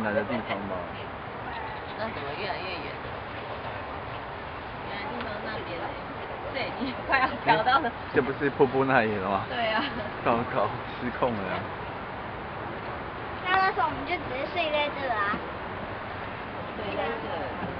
来的地方吧？ 那怎么越来越远？原来地方那边嘞，这已经快要飘到了。 这不是瀑布那里了吗？ 对啊。 糟糕，失控了呀！ 那时候我们就直接睡在这啊。 对，在这。